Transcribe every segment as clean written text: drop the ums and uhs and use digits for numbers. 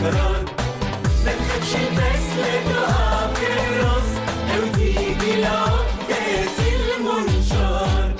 سهران، ما تخافش بس لا تقع في الراس، لو تيجي العقدة يا سي المنشار.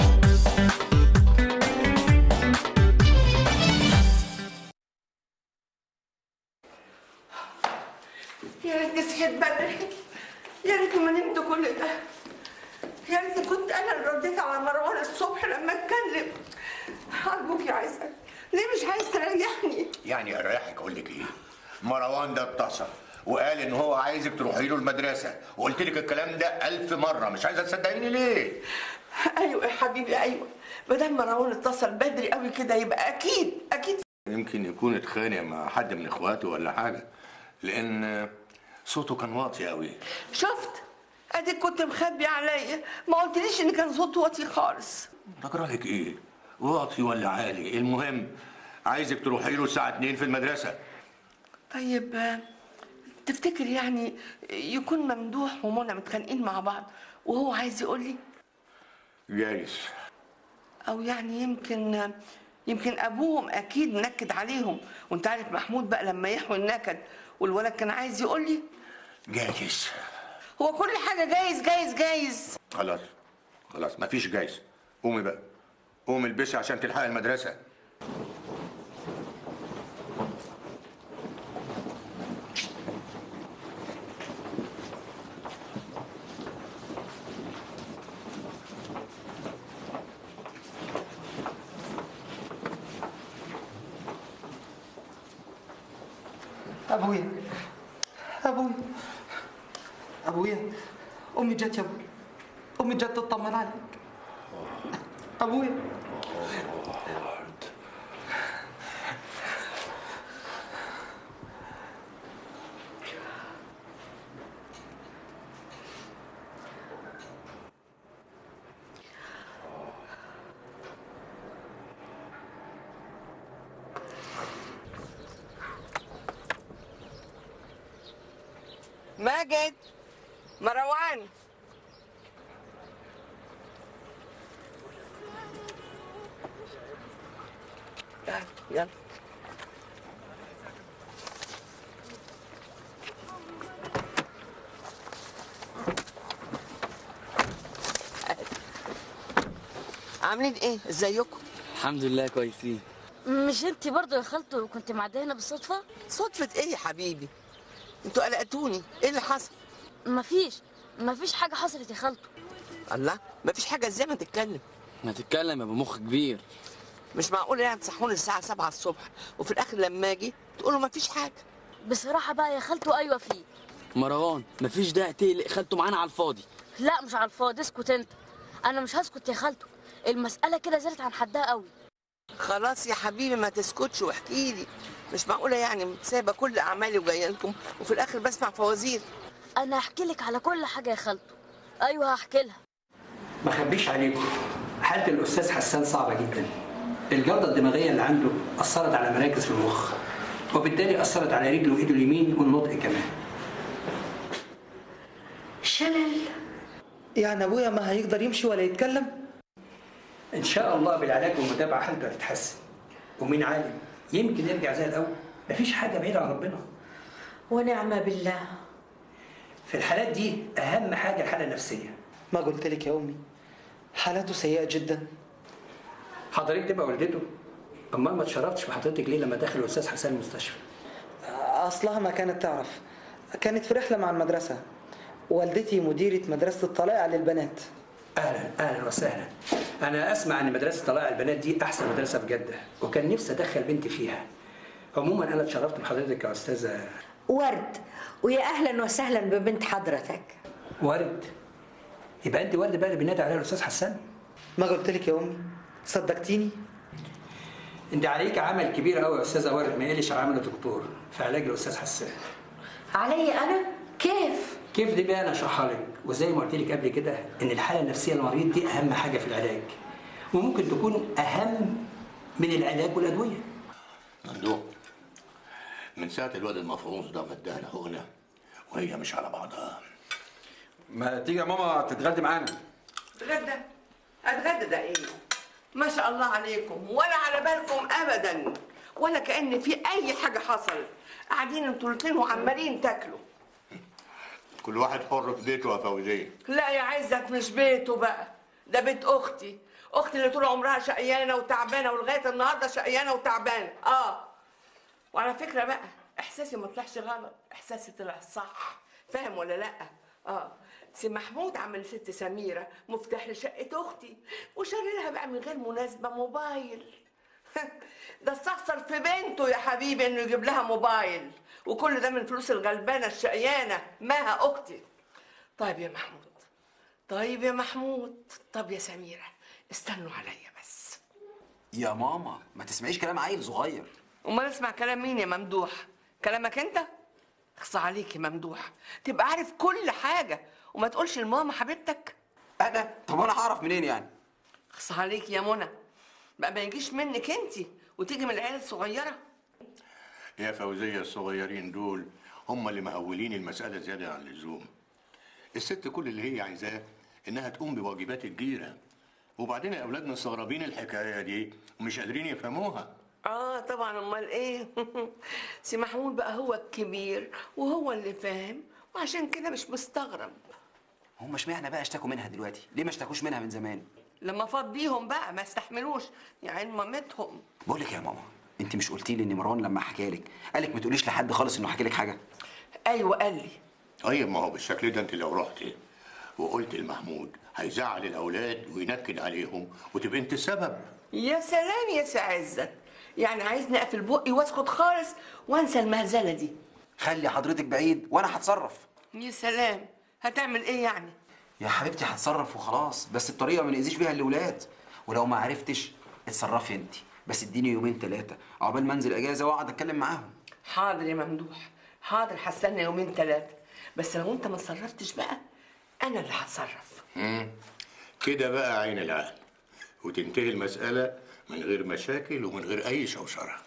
يا ريتني صحيت بدري، يا ريتني ما نمت كل ده، يا ريتني كنت انا اللي رديت على مروان الصبح لما اتكلم. ارجوك يا عزت، ليه مش عايز تريحني؟ يعني اريحك اقول لك ايه؟ مروان ده اتصل وقال ان هو عايزك تروحي له المدرسه، وقلت لك الكلام ده 1000 مره، مش عايزه تصدقيني ليه؟ ايوه يا حبيبي ايوه، ما دام مروان اتصل بدري قوي كده يبقى اكيد يمكن يكون اتخانق مع حد من اخواته ولا حاجه، لان صوته كان واطي قوي. شفت؟ اديك كنت مخبي عليا، ما قلتليش ان كان صوته واطي خالص. تجرالك ايه؟ واطي ولا عالي؟ المهم عايزك تروحي له الساعه 2 في المدرسه. طيب تفتكر يعني يكون ممدوح ومنى متخانقين مع بعض وهو عايز يقول لي؟ جايز. او يعني يمكن ابوهم اكيد نكد عليهم، وانت عارف محمود بقى لما يحوي النكد، والولد كان عايز يقول لي. جايز. هو كل حاجه جايز. خلاص مفيش جايز. قومي بقى، قومي البسي عشان تلحقي المدرسه. ابويا امي جت يا ابوي، امي جت تطمن عليك. ابويا ماجد، مروان، يلا عاملين ايه؟ ازيكم؟ الحمد لله كويسين. مش انتي برضه يا خالته كنت معديه هنا بالصدفه؟ صدفه ايه يا حبيبي؟ انتوا قلقتوني، ايه اللي حصل؟ مفيش حاجه حصلت يا خالته. الله، مفيش حاجه ازاي؟ ما تتكلم. ما تتكلم يا ابو مخ كبير. مش معقول يعني تصحوني الساعه 7 الصبح وفي الاخر لما اجي تقولوا مفيش حاجه. بصراحه بقى يا خالته ايوه فيه. مروان مفيش داعي تقلق خالته معانا على الفاضي. لا مش على الفاضي، اسكت انت. انا مش هسكت يا خالته، المساله كده زادت عن حدها قوي. خلاص يا حبيبي ما تسكتش واحكي لي، مش معقوله يعني سايبه كل اعمالي وجايه لكم وفي الاخر بسمع فوازير. انا هحكي لك على كل حاجه يا خالته. ايوه هحكي لها. ما اخبيش عليكم، حالة الأستاذ حسان صعبة جدا. الجلطة الدماغية اللي عنده أثرت على مراكز في المخ، وبالتالي أثرت على رجله وإيده اليمين والنطق كمان. شلل؟ يعني أبويا ما هيقدر يمشي ولا يتكلم؟ إن شاء الله بالعلاج والمتابعة حالته هتتحسن، ومين عالم يمكن يرجع زي الأول. مفيش حاجة بعيدة عن ربنا. ونعم بالله. في الحالات دي أهم حاجة الحالة النفسية. ما قلت لك يا أمي حالاته سيئة جدا. حضرتك تبقى والدته، أمال ما تشرفتش بحضرتك ليه لما دخل الأستاذ حسان المستشفى؟ أصلها ما كانت تعرف، كانت في رحلة مع المدرسة، والدتي مديرة مدرسة الطلائع للبنات. أهلا وسهلا. أنا أسمع إن مدرسة طلائع البنات دي أحسن مدرسة في جدة، وكان نفسي أدخل بنتي فيها. عموما أنا اتشرفت بحضرتك يا أستاذة ورد، ويا أهلا وسهلا ببنت حضرتك. ورد؟ يبقى أنت ورد بقى اللي بينادي عليها الأستاذ حسان؟ ما قلت لك يا أمي؟ صدقتيني؟ أنت عليك عمل كبير قوي يا أستاذة ورد، ما يقلش عن عمل الدكتور في علاج الأستاذ حسان. علي أنا؟ كيف؟ كيف دي بقى أنا أشرحها لك، وزي ما قلت لك قبل كده إن الحالة النفسية للمريض دي أهم حاجة في العلاج، وممكن تكون أهم من العلاج والأدوية. ممدوح، من ساعة الواد المفروض ده مدانا هنا وهي مش على بعضها. ما تيجي يا ماما تتغدي معانا؟ اتغدى ده ايه؟ ما شاء الله عليكم ولا على بالكم ابدا، ولا كأن في اي حاجه حصلت. قاعدين انتوا الاتنين وعمالين تاكلوا. كل واحد حر في بيته يا فوزيه. لا يا عزت، مش بيته بقى، ده بيت اختي. اختي اللي طول عمرها شقيانه وتعبانه ولغايه النهارده شقيانه وتعبانه. وعلى فكره بقى، احساسي ما طلعش غلط، احساسي طلع صح. فاهم ولا لا؟ سي محمود عمل ست سميره مفتاح لشقه اختي، وشاري لها بقى من غير مناسبه موبايل. ده استخسر في بنته يا حبيبي انه يجيب لها موبايل، وكل ده من فلوس الغلبانه الشقيانه ماها اختي. طيب يا محمود، طيب يا محمود، طب يا سميره، استنوا عليا بس. يا ماما ما تسمعيش كلام عيل صغير. امال اسمع كلام مين يا ممدوح؟ كلامك انت؟ اخصى عليك يا ممدوح، تبقى عارف كل حاجه وما تقولش لماما حبيبتك. انا؟ طب انا هعرف منين يعني؟ اخصى عليك يا منى، بقى ما يجيش منك انت وتيجي من العيال الصغيره. يا فوزيه الصغيرين دول هم اللي مقولين المساله زياده عن اللزوم. الست كل اللي هي عايزاه انها تقوم بواجبات الجيره، وبعدين الاولاد مستغربين الحكايه دي ومش قادرين يفهموها. طبعا، امال ايه؟ سي محمود بقى هو الكبير وهو اللي فاهم، وعشان كده مش مستغرب. هم اشمعنى بقى اشتكوا منها دلوقتي؟ ليه ما اشتكوش منها من زمان؟ لما فاض بيهم بقى ما استحملوش، يا عين مامتهم. بقول لك يا ماما، انت مش قلتي لي ان مروان لما حكى لك قالك ما تقوليش لحد خالص انه حكى لك حاجه؟ ايوه قال لي. طيب ما هو بالشكل ده انت لو رحتي وقلت لمحمود هيزعل الاولاد وينكد عليهم وتبقى انت السبب. يا سلام يا سي عزت، يعني عايزني اقفل بقي واسكت خالص وانسى المهزله دي؟ خلي حضرتك بعيد وانا هتصرف. يا سلام، هتعمل ايه يعني؟ يا حبيبتي هتصرف وخلاص، بس بطريقه ما نأذيش بيها الاولاد، ولو ما عرفتش اتصرفي انت، بس اديني يومين ثلاثه عقبال ما انزل اجازه واقعد اتكلم معاهم. حاضر يا ممدوح، حاضر، هستنى يومين ثلاثه، بس لو انت ما اتصرفتش بقى انا اللي هتصرف. كده بقى عين العقل، وتنتهي المساله من غير مشاكل ومن غير اي شوشره.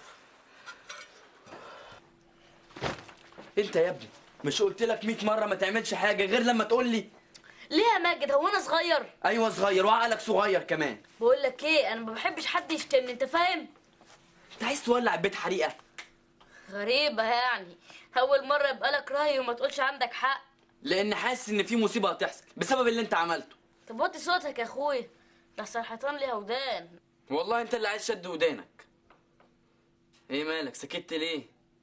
انت يا ابني مش قلت لك 100 مره ما تعملش حاجه غير لما تقول لي؟ ليه يا ماجد، هو انا صغير؟ ايوه صغير، وعقلك صغير كمان. بقول لك ايه، انا ما بحبش حد يشتمني، انت فاهم؟ انت عايز تولع البيت حريقه؟ غريبه يعني، اول مره يبقى لك راي وما تقولش عندك حق. لان حاسس ان في مصيبه هتحصل بسبب اللي انت عملته. طب وطي صوتك يا اخويا، ده الحيطان ليها ودان. والله انت اللي عايز شد ودانك. ايه مالك سكت ليه؟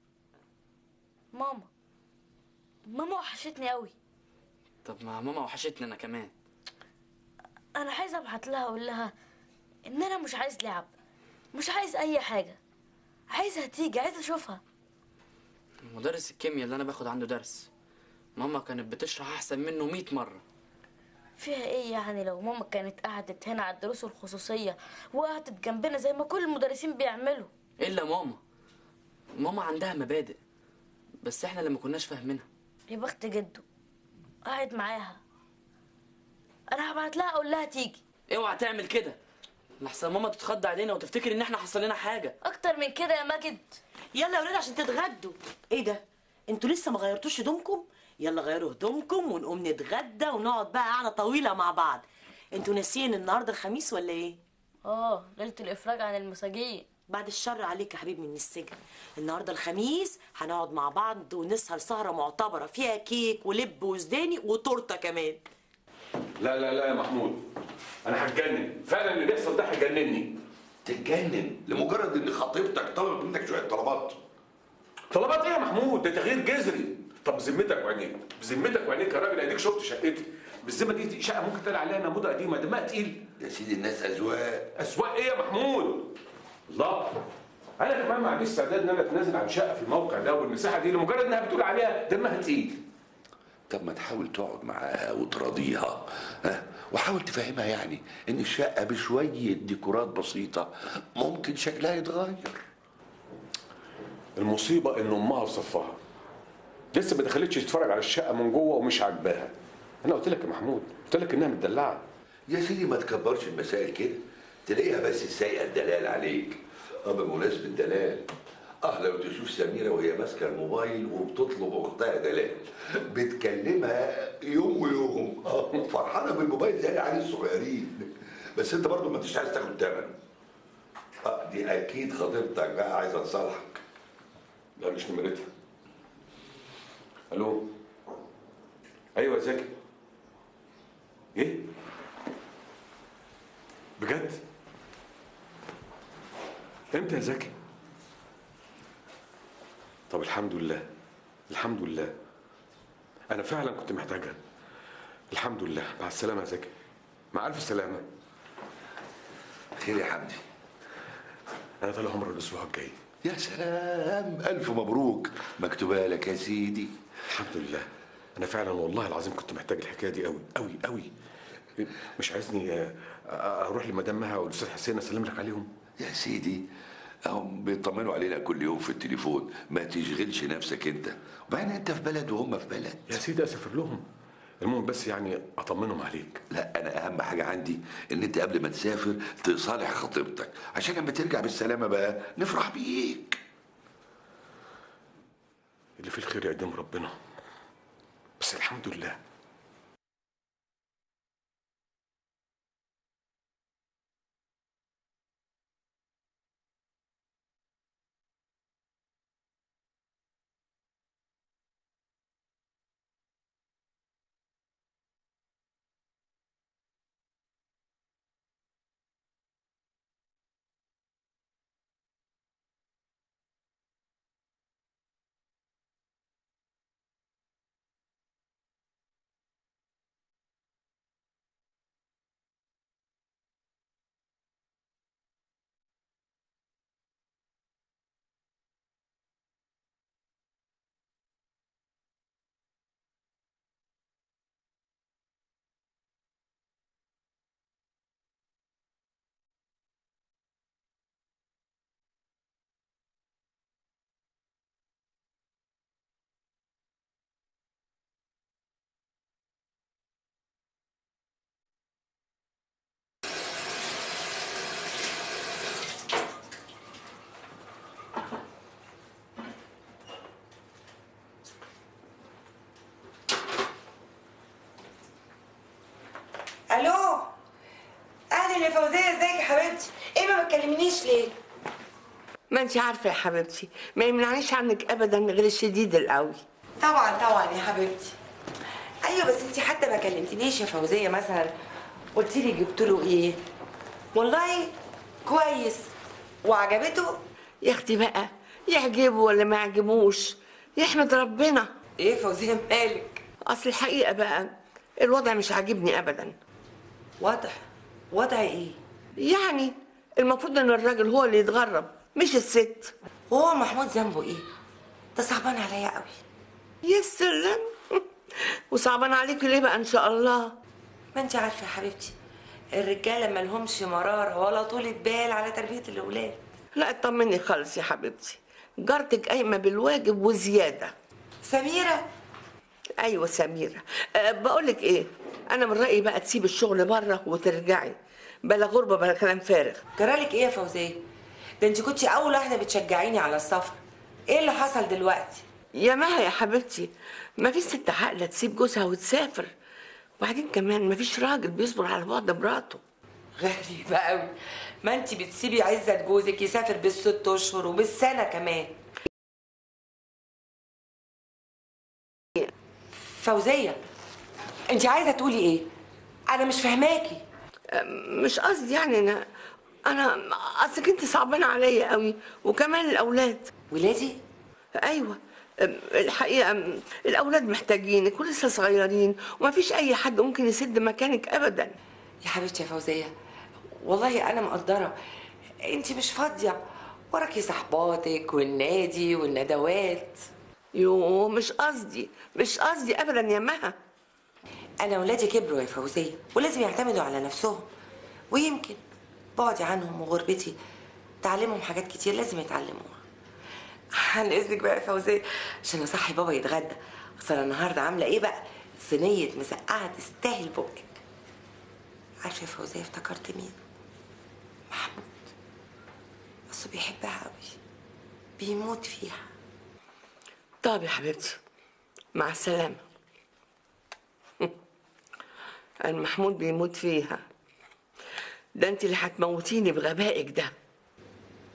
ماما وحشتني قوي. طب ما ماما وحشتني انا كمان. انا عايزه ابعت لها اقول لها ان انا مش عايز لعب، مش عايز اي حاجه، عايزها تيجي، عايزه اشوفها. مدرس الكيمياء اللي انا باخد عنده درس ماما كانت بتشرح احسن منه 100 مره. فيها ايه يعني لو ماما كانت قعدت هنا على الدروس الخصوصيه وقعدت جنبنا زي ما كل المدرسين بيعملوا؟ الا ماما عندها مبادئ بس احنا اللي ما كناش فاهمينها. يا بخت جده قاعد معاها. انا هبعت لها اقول لها تيجي. اوعى تعمل كده لحسن ماما تتخض علينا وتفتكر ان احنا حصل لنا حاجه اكتر من كده يا ماجد. يلا يا ولاد عشان تتغدوا. ايه ده، انتوا لسه ما غيرتوش هدومكم؟ يلا غيروا هدومكم ونقوم نتغدى ونقعد بقى قعده طويله مع بعض. انتوا ناسيين النهارده الخميس ولا ايه؟ ليله الافراج عن المساجين. بعد الشر عليك يا حبيبي من السجن. النهارده الخميس هنقعد مع بعض ونسهر سهره معتبره فيها كيك ولب وزداني وتورته كمان. لا لا لا يا محمود، انا هتجنن فعلا، اللي بيحصل ده هيجنني. تتجنن لمجرد ان خطيبتك طلبت منك شويه طلبات؟ طلبات ايه يا محمود؟ ده تغيير جذري. طب بذمتك وعينيك، بذمتك وعينيك يا راجل، اديك شفت شقتي. بالذمه دي شقه ممكن تلاقي عليها نموذج قديمه، دمها تقيل. يا سيدي الناس اذواق. اذواق ايه يا محمود؟ الله، انا كمان ما عنديش استعداد ان انا اتنازل عن شقه في الموقع ده والمساحه دي لمجرد انها بتقول عليها دمها تقيل. طب ما تحاول تقعد معاها وتراضيها، وحاول تفهمها يعني ان الشقه بشويه ديكورات بسيطه ممكن شكلها يتغير. المصيبه ان امها في صفها لسه ما دخلتش تتفرج على الشقه من جوه ومش عاجباها. انا قلت لك يا محمود، قلت لك انها متدلعه. يا سيدي ما تكبرش المسائل كده، تلاقيها بس سايقه الدلال عليك. بمناسبه الدلال، لو تشوف سميره وهي ماسكه الموبايل وبتطلب اختها دلال، بتكلمها يوم ويوم، فرحانه بالموبايل زي العيال الصغيرين. بس انت برضه ما انتش عايز تاخد ثمن. دي اكيد خطيبتك بقى عايزه تصالحك. لا مش نمرتها. الو. ايوه يا زكي. ايه؟ بجد؟ امتى يا زكي؟ طب الحمد لله، الحمد لله. انا فعلا كنت محتاجها. الحمد لله. مع السلامه يا زكي. مع الف سلامه. خير يا حمدي؟ انا طالع عمر الاسبوع الجاي. يا سلام، الف مبروك. مكتوبه لك يا سيدي. الحمد لله. انا فعلا والله العظيم كنت محتاج الحكايه دي قوي قوي قوي. مش عايزني اروح لمدام مها والاستاذ حسين اسلم لك عليهم؟ يا سيدي هم بيطمنوا علينا كل يوم في التليفون، ما تشغلش نفسك انت، وبعدين انت في بلد وهم في بلد. يا سيدي اسافر لهم، المهم بس يعني اطمنهم عليك. لا انا اهم حاجه عندي ان انت قبل ما تسافر تصالح خطيبتك، عشان لما ترجع بالسلامه بقى نفرح بيك. اللي في الخير يقدم ربنا، بس الحمد لله. الو. اهلا يا فوزيه، ازيك يا حبيبتي؟ ايه ما بتكلمنيش ليه؟ ما انت عارفه يا حبيبتي، ما يمنعنيش عنك ابدا غير الشديد القوي. طبعا طبعا يا حبيبتي. ايوه بس انت حتى ما كلمتنيش يا فوزيه، مثلا قلت لي جبت له ايه؟ والله كويس وعجبته. يا اختي بقى يعجبه ولا ما يعجبوش يحمد ربنا. ايه فوزيه مالك؟ اصل الحقيقه بقى الوضع مش عاجبني ابدا. وضع ايه؟ يعني المفروض ان الراجل هو اللي يتغرب مش الست. وهو محمود ذنبه ايه؟ ده صعبان عليا قوي. يا سلام. وصعبان عليكي ليه بقى ان شاء الله؟ ما انت عارفه يا حبيبتي الرجاله ما لهمش مراره ولا طولة بال على تربيه الاولاد. لا اطمني خالص يا حبيبتي، جارتك قايمه بالواجب وزياده. سميره؟ ايوه سميره. بقولك ايه، انا من رايي بقى تسيب الشغل بره وترجعي، بلا غربه بلا كلام فارغ. جرالك ايه يا فوزيه؟ ده انت كنتي اول واحده بتشجعيني على السفر، ايه اللي حصل دلوقتي؟ يا مها يا حبيبتي، ما فيش ست عاقله تسيب جوزها وتسافر، وبعدين كمان ما فيش راجل بيصبر على بعد مراته. غريبه قوي، ما انت بتسيبي عزت جوزك يسافر بالست اشهر وبالسنه كمان. فوزيه انت عايزه تقولي ايه؟ انا مش فاهماكي. مش قصدي يعني انا اصلك انت صعبانه عليا قوي، وكمان الاولاد. ولادي؟ ايوه الحقيقه الاولاد محتاجينك ولسه صغيرين، ومفيش اي حد ممكن يسد مكانك ابدا. يا حبيبتي يا فوزيه والله انا مقدره انت مش فاضيه، وراكي صحباتك والنادي والندوات. يوه مش قصدي ابدا يا مها. انا ولادي كبروا يا فوزيه ولازم يعتمدوا على نفسهم، ويمكن بعدي عنهم وغربتي تعلمهم حاجات كتير لازم يتعلموها. عن اذنك بقى يا فوزيه عشان اصحي بابا يتغدى، اصل انا النهارده عامله ايه بقى؟ صينيه مسقعه تستاهل بقك. عارفه يا فوزيه افتكرت مين؟ محمود. بس بيحبها قوي، بيموت فيها. طب يا حبيبتي مع السلامه. المحمود بيموت فيها، ده انت اللي هتموتيني بغبائك ده.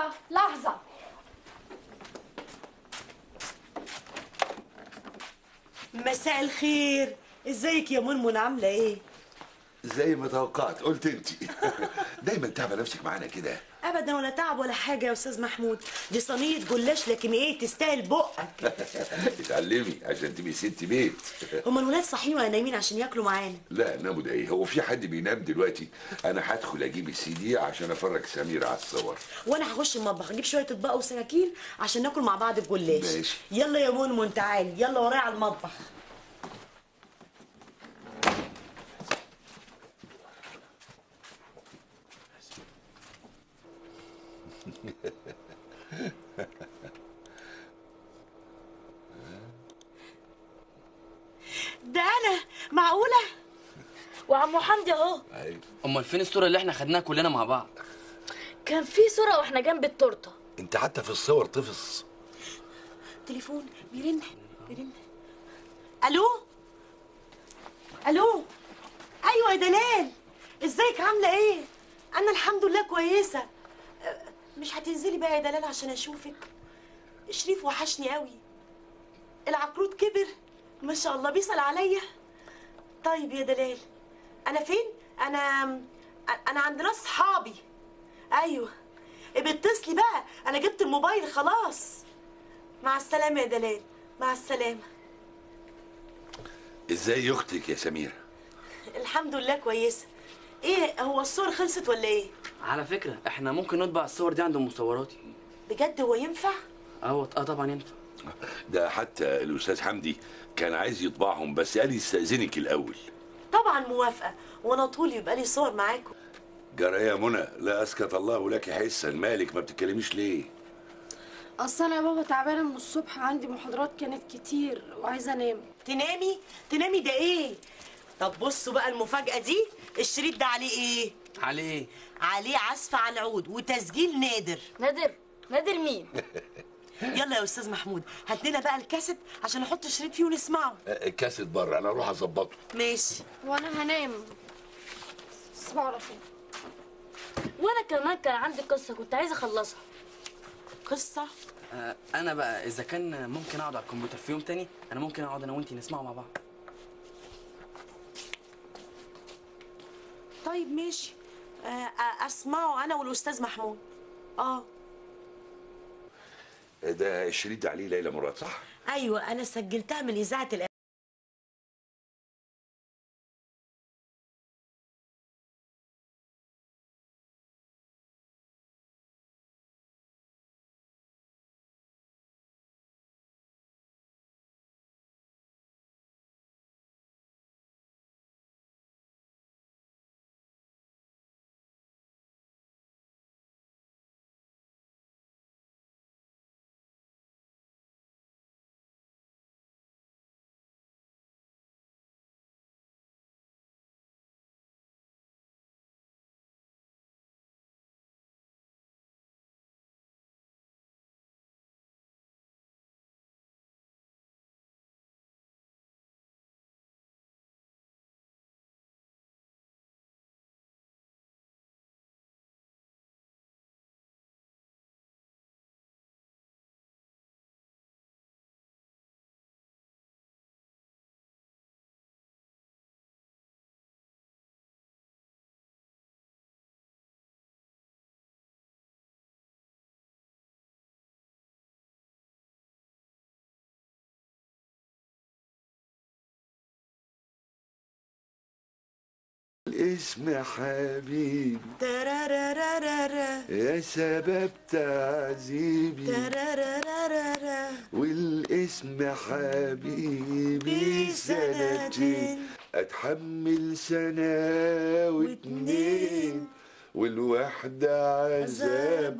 لحظة. مساء الخير، ازيك يا منمن؟ عامله ايه؟ زي ما توقعت، قلت انت. دايما تعبه نفسك معانا كده. ابدا ولا تعب ولا حاجه يا استاذ محمود، دي صينيه جلاش لكن ايه تستاهل بقك. اتعلمي عشان تبقي ست بيت. هما الولاد صاحيين ولا نايمين عشان ياكلوا معانا؟ لا ناموا ده ايه؟ هو في حد بينام دلوقتي؟ انا هدخل اجيب السي دي عشان افرج سمير على الصور. وانا هخش المطبخ اجيب شويه اطباق وسكاكين عشان ناكل مع بعض الجلاش. ماشي. يلا يا منمن تعالي، يلا ورايا على المطبخ. ده انا معقوله؟ وعمو حمدي اهو. امال فين الصوره اللي احنا خدناها كلنا مع بعض؟ كان في صورة واحنا جنب التورته. انت حتى في الصور طفص. تليفون بيرن. الو الو. ايوه يا دلال، ازيك عامله ايه؟ انا الحمد لله كويسه. مش هتنزلي بقى يا دلال عشان اشوفك؟ شريف وحشني قوي. العقروت كبر ما شاء الله، بيسأل عليا. طيب يا دلال، انا فين؟ انا عند ناس صحابي. ايوه بتصلي بقى، انا جبت الموبايل خلاص. مع السلامه يا دلال، مع السلامه. ازاي اختك يا سمير؟ الحمد لله كويسه. ايه هو الصور خلصت ولا ايه؟ على فكره احنا ممكن نطبع الصور دي عند مصوراتي. بجد هو ينفع؟ طبعا ينفع. ده حتى الاستاذ حمدي كان عايز يطبعهم بس قال يستأذنك الاول. طبعا موافقه، وانا طول يبقى لي صور معاكم. جرى يا منى، لا اسكت الله لك حسا، مالك ما بتتكلميش ليه؟ اصل انا يا بابا تعبانه من الصبح، عندي محاضرات كانت كتير وعايزه انام. تنامي ده ايه؟ طب بصوا بقى المفاجاه دي، الشريط ده عليه ايه؟ عليه عزف على العود وتسجيل نادر. نادر مين؟ يلا يا استاذ محمود، هات لنا بقى الكاسيت عشان نحط الشريط فيه ونسمعه. الكاسيت بره، انا اروح اظبطه. ماشي. وانا هنام. تصبحوا على خير. وانا كمان كان عندي قصه كنت عايزه اخلصها. قصه؟ انا بقى اذا كان ممكن اقعد على الكمبيوتر في يوم تاني، انا ممكن اقعد انا وانتي نسمعه مع بعض. طيب ماشي. اسمعه انا والاستاذ محمود. ده الشريط ده عليه ليلى مراد صح؟ ايوه انا سجلتها من اذاعه الاسم حبيبي ترارارارارا يا سبب تعذيبي ترارارارارا والاسم حبيبي سنتين اتحمل سنة واتنين والوحدة عذاب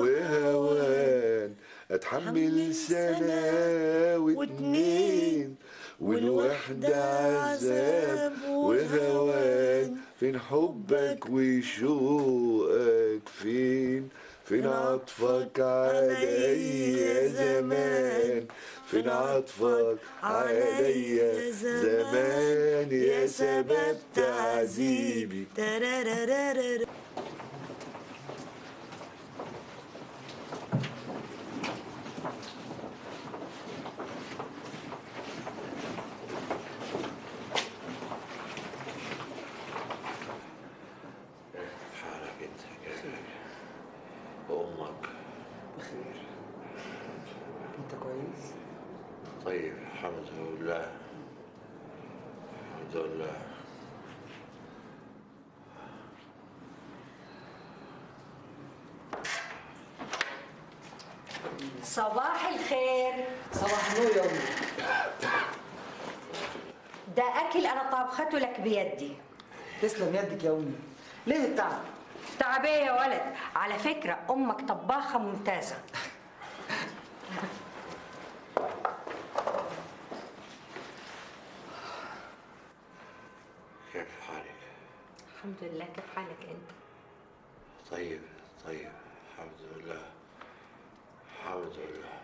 وهوان اتحمل سنة واتنين والوحدة عذاب وهوان فين حبك وشوقك فين عطفك عليا زمان فين عطفك عليا زمان يا سبب تعذيبي طيب الحمد لله. الحمد لله. صباح الخير. صباح النور يا أمي. ده أكل أنا طابخته لك بيدي. تسلم يدك يا أمي. ليه التعب؟ تعب إيه يا ولد؟ على فكرة أمك طباخة ممتازة. كيف حالك؟ الحمد لله. كيف حالك أنت؟ طيب طيب الحمد لله. الحمد لله.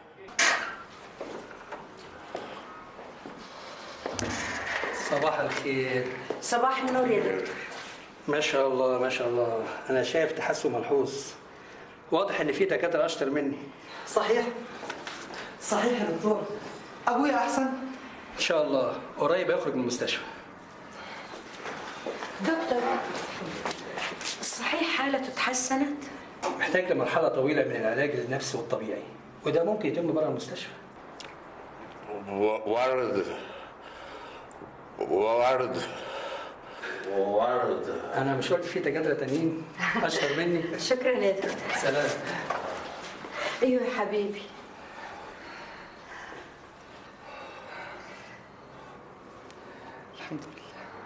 صباح الخير. صباح النور يا دكتور. ما شاء الله ما شاء الله، أنا شايف تحسن ملحوظ. واضح إن في دكاترة أشطر مني. صحيح صحيح يا دكتور. أبويا أحسن؟ إن شاء الله قريب يخرج من المستشفى. دكتور صحيح حالته اتحسنت؟ محتاج لمرحلة طويلة من العلاج النفسي والطبيعي، وده ممكن يتم بره المستشفى. ورد. أنا مش قلت في دكاترة تانيين أشطر مني؟ شكرا يا دكتور. سلام. أيوه يا حبيبي. الحمد لله.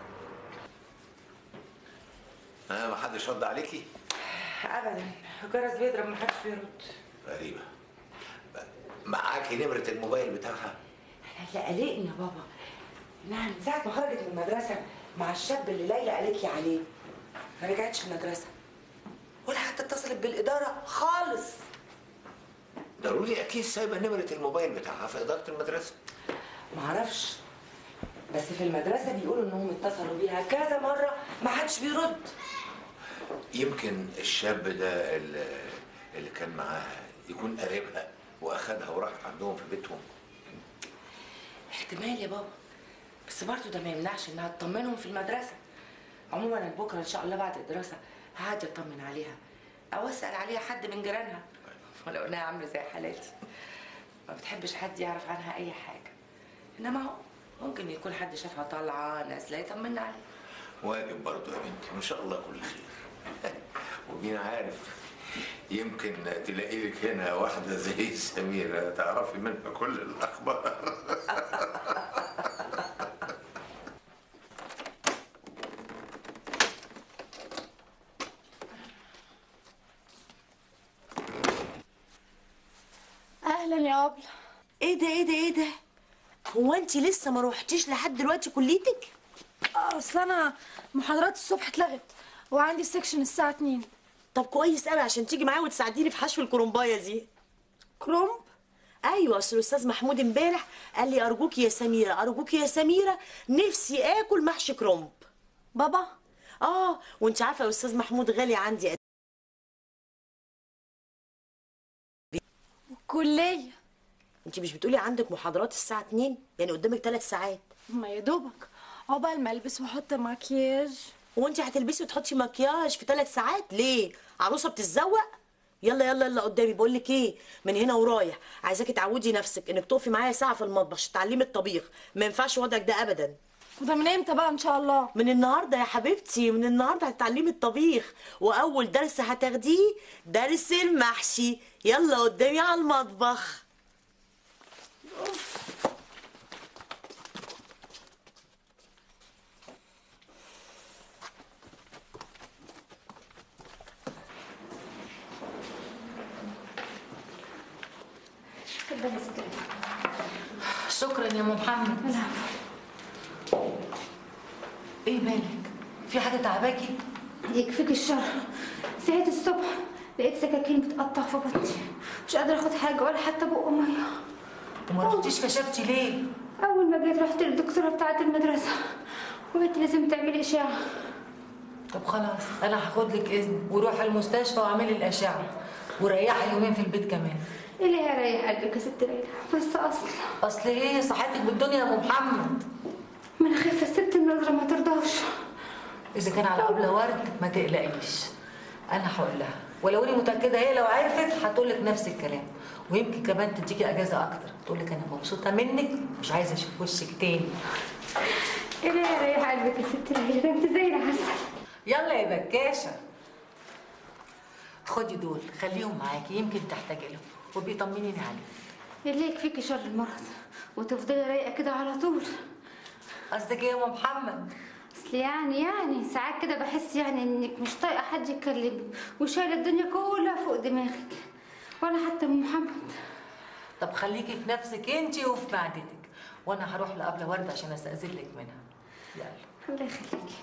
ما حدش رد عليكي؟ ابدا، الجرس بيضرب ما حدش بيرد. غريبة. معاكي نمرة الموبايل بتاعها؟ لا قلقني يا بابا، انها من ساعه ما خرجت من المدرسه مع الشاب اللي ليلى قالت لي عليه ما رجعتش المدرسه ولا حتى اتصلت بالاداره خالص. ضروري اكيد سايبه نمرة الموبايل بتاعها في ادارة المدرسة. معرفش، بس في المدرسه بيقولوا انهم اتصلوا بيها كذا مره ما حدش بيرد. يمكن الشاب ده اللي كان معاها يكون قريبها واخدها وراحت عندهم في بيتهم. احتمال يا بابا، بس برضه ده ما يمنعش انها تطمنهم في المدرسه. عموما انا بكره ان شاء الله بعد الدراسه هعدي اطمن عليها او اسال عليها حد من جيرانها، ولو انها عامله زي حالاتي ما بتحبش حد يعرف عنها اي حاجه، انما هو ممكن يكون حد شافها طالعه نازله يطمنا عليها. واجب برضه يا بنتي، وان شاء الله كل خير. ومين عارف، يمكن تلاقي لك هنا واحده زي سميره تعرفي منها كل الاخبار. اهلا يا ابله. ايه ده ايه ده ايه ده؟ هو انت لسه ما روحتيش لحد دلوقتي كليتك؟ اصل انا محاضرات الصبح اتلغت وعندي السكشن الساعه 2. طب كويس قوي عشان تيجي معايا وتساعديني في حشو الكرومبايه دي. كرومب؟ ايوه، اصل الاستاذ محمود امبارح قال لي ارجوكي يا سميره ارجوكي يا سميره نفسي اكل محشي كرومب. بابا؟ وانت عارفه يا استاذ محمود غالي عندي قد كليه. انت مش بتقولي عندك محاضرات الساعه 2؟ يعني قدامك 3 ساعات. ما يا دوبك عقبال ما البس واحط مكياج. هو انت هتلبسي وتحطي مكياج في 3 ساعات ليه؟ عروسه بتتزوق؟ يلا يلا يلا قدامي. بقول لك ايه، من هنا ورايح عايزاكي تعودي نفسك انك تقفي معايا ساعه في المطبخ عشان تتعلمي الطبيخ. ما ينفعش وضعك ده ابدا. وده من امتى بقى ان شاء الله؟ من النهارده يا حبيبتي، من النهارده هتتعلمي الطبيخ، واول درس هتاخديه درس المحشي. يلا قدامي على المطبخ. شكرا يا ام محمد. ايه مالك؟ في حاجه تعباكي؟ يكفيك الشر. صحيت الصبح لقيت سكاكين بتقطع في بطني، مش قادره اخد حاجه ولا حتى بق ميه. وما رحتيش كشفتي ليه؟ اول ما جيت رحت للدكتوره بتاعه المدرسه وقالت لازم تعملي اشعه. طب خلاص انا هاخد لك اذن وروحي المستشفى واعملي الاشعه وريحي يومين في البيت كمان. ايه اللي هيريح قلبك يا ست ليلى؟ بس اصل ايه صحتك بالدنيا يا ام محمد؟ ما انا خايفه الست النظره ما ترضاش. اذا كان على قبل ورد ما تقلقيش، انا هقول لها، ولو اني متاكده هي لو عرفت هتقول لك نفس الكلام، ويمكن كمان تديكي اجازه اكتر، تقول لك انا مبسوطه منك مش عايزه اشوف وشك تاني. ايه ده يا ريح قلبك يا ست ليلى، ده انت زي العسل. يلا يا بكاشه، خدي دول خليهم معاكي يمكن تحتاجي لهم وبيطمنيني عليك. اللي يكفيكي شر المرض وتفضلي رايقه كده على طول. قصدك ايه يا ام محمد؟ اصل يعني ساعات كده بحس انك مش طايقه حد يكلمك وشايله الدنيا كلها فوق دماغك، ولا حتى ام محمد. طب خليكي في نفسك انتي وفي معدتك، وانا هروح لأبلة وردة عشان استأذن لك منها. يلا. الله يخليكي.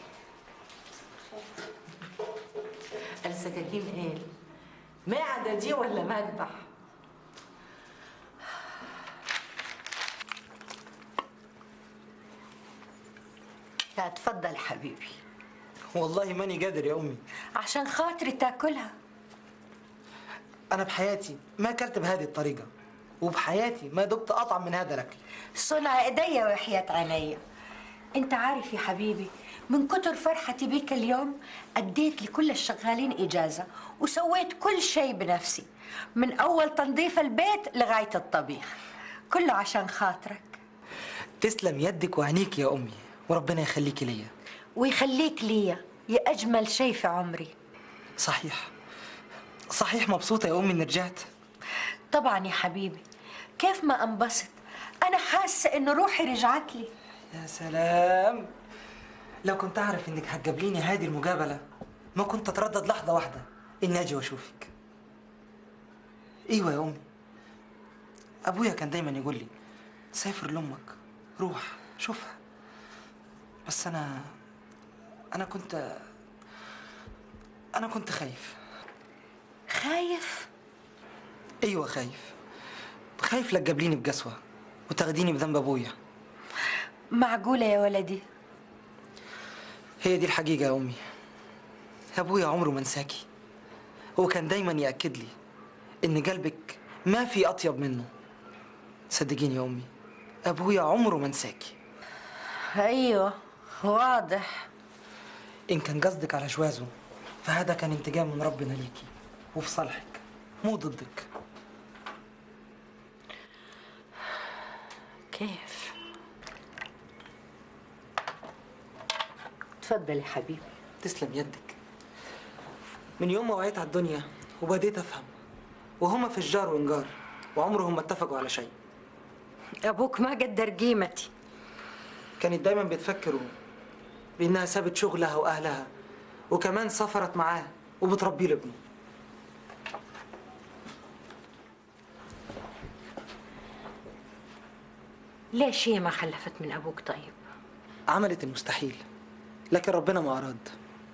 السكاكين قال معدة دي ولا مذبح؟ اتفضل حبيبي. والله ماني قادر يا امي. عشان خاطري تاكلها. انا بحياتي ما اكلت بهذه الطريقه، وبحياتي ما دقت اطعم من هذا الاكل. صنع ايديا وحياة عينيا. انت عارف يا حبيبي، من كتر فرحتي بيك اليوم اديت لكل الشغالين اجازه وسويت كل شيء بنفسي، من اول تنظيف البيت لغايه الطبيخ، كله عشان خاطرك. تسلم يدك وعينيك يا امي، وربنا يخليكي ليا. ويخليك ليا يا اجمل شيء في عمري. صحيح مبسوطه يا امي اني رجعت؟ طبعا يا حبيبي، كيف ما انبسط، انا حاسه ان روحي رجعت لي. يا سلام، لو كنت اعرف انك هتجابليني هذه المجابله ما كنت اتردد لحظه واحده اني اجي واشوفك. ايوه يا امي، ابويا كان دايما يقول لي سافر لامك، روح شوفها. بس انا كنت خايف. خايف؟ ايوه خايف لا تجابليني بقسوه وتاخديني بذنب ابويا. معقوله يا ولدي؟ هي دي الحقيقه يا امي. ابويا عمره ما نساكي، وكان دايما ياكد لي ان قلبك ما في اطيب منه. صدقيني يا امي، ابويا عمره ما نساكي. ايوه واضح. ان كان قصدك على جوازه فهذا كان انتقام من ربنا ليكي وفي صالحك، مو ضدك. كيف؟ تفضل يا حبيبي. تسلم يدك. من يوم ما وعيت على الدنيا وبديت افهم، وهما في الجار ونجار وعمرهم ما اتفقوا على شيء. ابوك ما قدر قيمتي. كانت دايما بتفكروا بانها سابت شغلها واهلها وكمان سافرت معاه وبتربيه لابنه. ليش هي ما خلفت من ابوك طيب؟ عملت المستحيل، لكن ربنا ما اراد.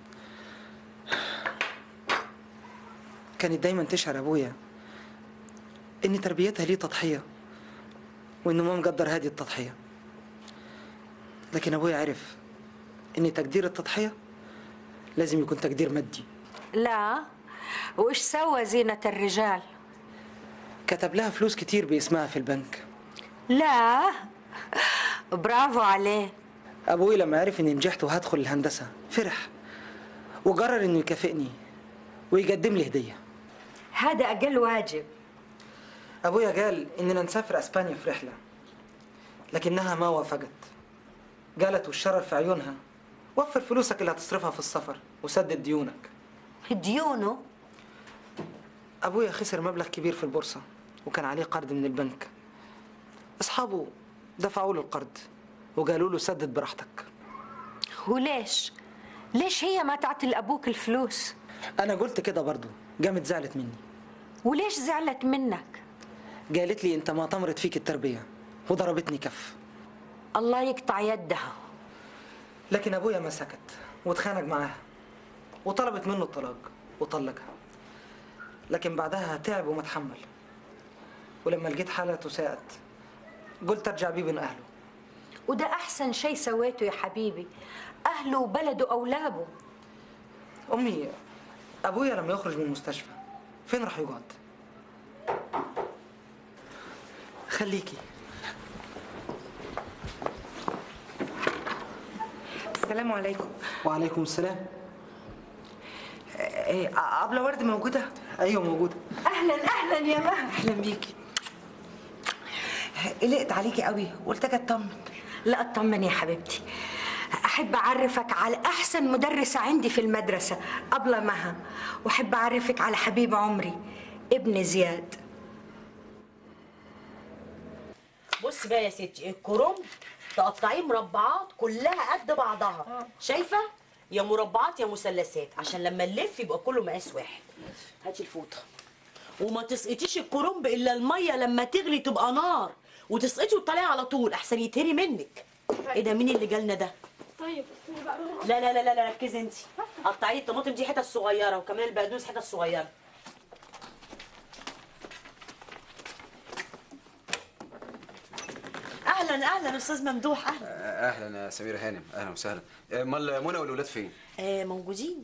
كانت دايما تشعر ابويا ان تربيتها ليه تضحيه وانه ما مقدر هذه التضحيه. لكن ابويا عرف ان تقدير التضحيه لازم يكون تقدير مادي. لا، وإيش سوى زينة الرجال؟ كتب لها فلوس كتير باسمها في البنك. لا، برافو عليه. ابوي لما عرف اني نجحت وهدخل الهندسه فرح وقرر انه يكافئني ويقدم لي هديه. هذا اقل واجب. ابويا قال اننا نسافر اسبانيا في رحله، لكنها ما وافقت. قالت والشرر في عيونها وفر فلوسك اللي هتصرفها في السفر وسدد ديونك. ديونه؟ ابويا خسر مبلغ كبير في البورصه وكان عليه قرض من البنك. اصحابه دفعوا له القرض وقالوا له سدد براحتك. وليش؟ ليش هي ما تعطي لابوك الفلوس؟ انا قلت كده برضو، قامت زعلت مني. وليش زعلت منك؟ قالت لي انت ما طمرت فيك التربيه وضربتني كف. الله يقطع يدها. لكن ابويا ما سكت واتخانق معاها وطلبت منه الطلاق وطلقها. لكن بعدها تعب وما تحمل، ولما لقيت حالته ساءت قلت ارجع بيه بين اهله. وده احسن شيء سويته يا حبيبي، اهله وبلده اولابه. امي، ابويا لما يخرج من المستشفى فين راح يقعد؟ خليكي. السلام عليكم. وعليكم السلام. أبلة ورد موجودة؟ ايوه موجودة. اهلا اهلا يا مها. اهلا بيكي. قلقت عليكي قوي وقلت اجي اطمن. لا اطمن يا حبيبتي. احب اعرفك على احسن مدرسه عندي في المدرسه ابله مها، واحب اعرفك على حبيب عمري ابن زياد. بصي بقى يا ستي، الكرنب تقطعيه مربعات كلها قد بعضها. شايفه؟ يا مربعات يا مثلثات، عشان لما نلف يبقى كله مقاس واحد. هاتي الفوطه. وما تسقطيش الكرنب الا الميه لما تغلي تبقى نار، وتسقطي وتطلعي على طول احسن يتهري منك. ايه ده؟ مين اللي جالنا ده؟ طيب لا لا لا لا ركزي انت. قطعي الطماطم دي حتت صغيره، وكمان البقدونس حتت صغيره. اهلا اهلا استاذ ممدوح. اهلا اهلا يا سميرة هانم، اهلا وسهلا. امال منى والولاد فين؟ موجودين.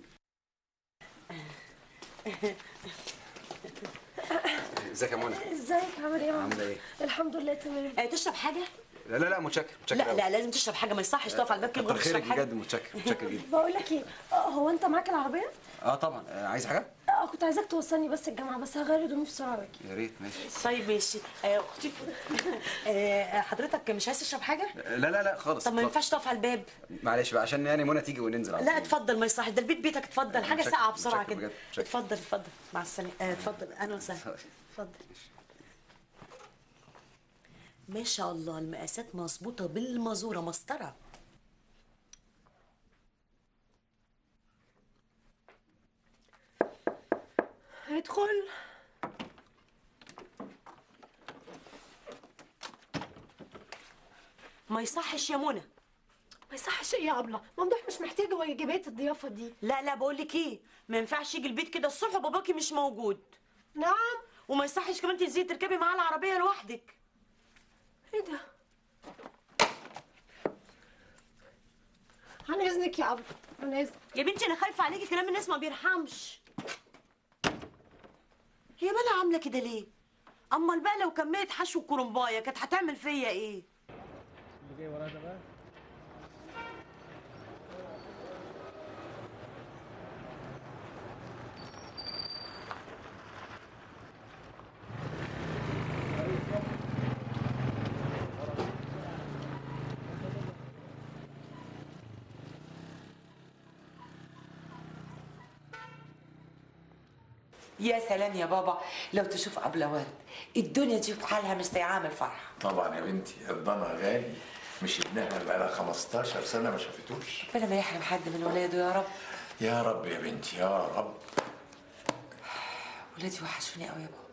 ازيك يا منى؟ ازيك عامل ايه يا ماما؟ عامله ايه؟ الحمد لله تمام. تشرب حاجه؟ لا لا لا متشكر متشكر لا أوي. لا لازم تشرب حاجه، ما يصحش تقف على الباب كده كتر تشرب خيرك حاجه. بجد، متشكر متشكر جدا. بقول لك ايه، هو انت معاك العربيه؟ اه طبعا. عايز حاجه؟ كنت عايزاك توصلني بس الجامعه، بس هغير هدومي بسرعه واجي. يا ريت. ماشي طيب ماشي. اختي حضرتك مش عايز تشرب حاجه؟ لا لا لا خالص. طب ما ينفعش تقف على الباب. معلش بقى عشان يعني منى تيجي وننزل على لا طول. اتفضل، ما يصحش، ده البيت بيتك. اتفضل حاجه متشكر، ساقعه بسرعه متشكر كده. بجد، متشكر. اتفضل اتفضل مع السلامه. اتفضل اهلا وسهلا. اتفضل. ما شاء الله المقاسات مظبوطه بالمزوره، مسطره. ادخل. ما يصحش يا منى. ما يصحش ايه يا ابله؟ ممدوح مش محتاج واجبات الضيافه دي. لا لا بقول لك ايه، ما ينفعش يجي البيت كده الصبح وباباكي مش موجود. نعم. وما يصحش كمان تنزلي تركبي معاه العربيه لوحدك. ايه ده؟ عن اذنك يا ابله، عن اذنك. يا بنتي انا خايفه عليكي، كلام الناس ما بيرحمش. هي مالها عامله كده ليه؟ امال بقى لو كملت حشو كرنبايه كانت هتعمل فيا ايه؟ اللي جاي وراها ده بقى يا سلام يا بابا، لو تشوف أبلة ورد الدنيا دي بحالها مش زي عامل فرح. طبعا يا بنتي، الضنا غالي، مش ابنها بقالها 15 سنه ما شافتوش. ربنا ما يحرم حد من ولاده يا رب. يا رب يا بنتي يا رب. ولادي وحشوني قوي يا بابا.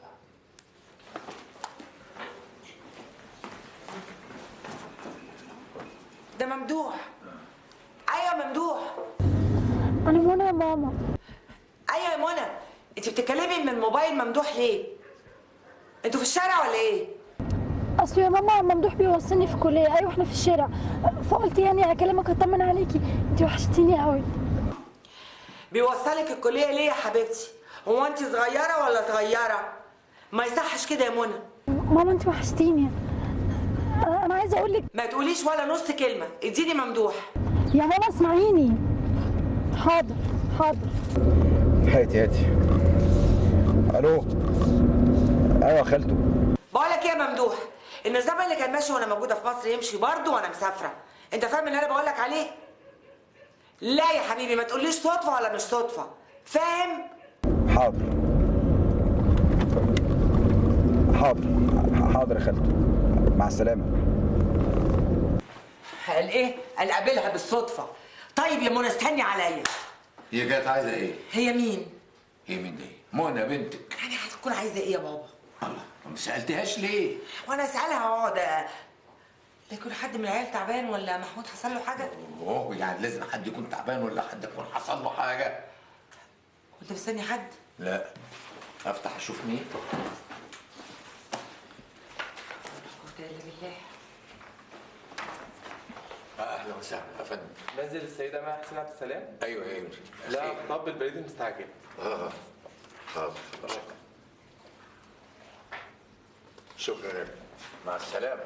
ده ممدوح. ايوه ممدوح. انا منى يا ماما. ايوه يا منى، انت بتتكلمي من موبايل ممدوح ليه؟ انتوا في الشارع ولا ايه؟ اصل يا ماما ممدوح بيوصلني في الكليه. ايوه احنا في الشارع، فقلت يعني اكلمك اطمن عليكي، انت وحشتيني قوي. بيوصلك الكليه ليه يا حبيبتي؟ هو انت صغيره ولا صغيره؟ ما يصحش كده يا منى. ماما انت وحشتيني. انا عايزه اقول لك. ما تقوليش ولا نص كلمه، اديني ممدوح. يا ماما اسمعيني. حاضر حاضر. هاتي هاتي. الو. ايوه خالته. بقول لك ايه يا ممدوح، النظام اللي كان ماشي وانا موجوده في مصر يمشي برضه وانا مسافره. انت فاهم اللي انا بقول لك عليه؟ لا يا حبيبي، ما تقوليش صدفه ولا مش صدفه، فاهم؟ حاضر حاضر حاضر يا خالته، مع السلامه. قال ايه؟ قال قابلها بالصدفه. طيب يا منى استني عليا. هي كانت عايزه ايه؟ هي مين؟ هي مين دي؟ منى بنتك. يعني هتكون عايزه ايه يا بابا؟ الله، ما سالتهاش ليه؟ وانا اسالها اقعد لا يكون حد من العيال تعبان ولا محمود حصل له حاجه؟ اوه، يعني لازم حد يكون تعبان ولا حد يكون حصل له حاجه؟ كنت مستني حد؟ لا، افتح اشوف مين. لا اله الا بالله. اهلا وسهلا يا فندم. نزل السيدة مها حسين عبد السلام؟ ايوه ايوه. لا طب البريد المستعجل. حاضر. شكرا. مع السلامه.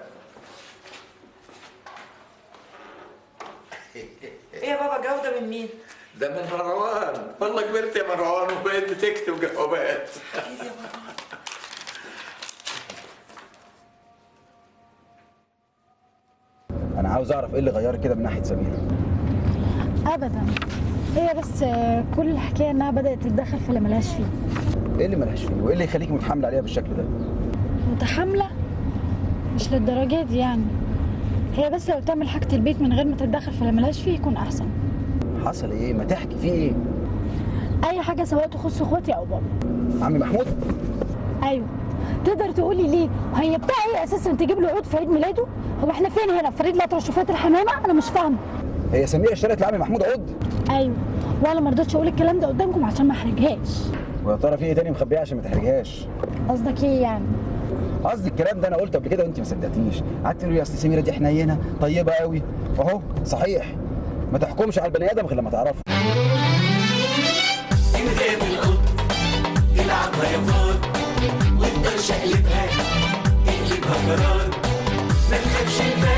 ايه يا بابا جوده من مين؟ ده من مروان. والله كبرت يا مروان وبقيت بتكتب جوابات. انا عاوز اعرف ايه اللي غيرك كده من ناحيه سميره. ابدا، هي بس كل الحكايه انها بدات تتدخل في اللي ملهاش فيه. ايه اللي ملهاش فيه وايه اللي يخليكي متحامله عليها بالشكل ده؟ متحامله؟ مش للدرجه دي يعني. هي بس لو تعمل حاجه البيت من غير ما تتدخل في اللي ملهاش فيه يكون احسن. حصل ايه؟ ما تحكي فيه ايه؟ اي حاجه سواء تخص اخواتي او بابا. عمي محمود؟ ايوه. تقدر تقولي ليه؟ وهي بتاع ايه اساسا تجيب له عود في عيد ميلاده؟ هو احنا فين هنا؟ في فريد الأطرش وفات الحمامه؟ انا مش فاهمه. هي سميره اشترت لعمي محمود عود؟ ايوه، وانا ما رضيتش اقول الكلام ده قدامكم عشان ما احرجهاش. ويا ترى في ايه تاني مخبيه عشان ما تحرجهاش؟ قصدك ايه يعني؟ قصدي الكلام ده انا قلته قبل كده وانت ما صدقتنيش، قعدت تقولي يا اصل سميره دي حنينه طيبه قوي، اهو صحيح. ما تحكمش على البني ادم غير لما تعرفه. من غير القط العبها يا فار وانت شقلبها اقلبها قرار ما تخافش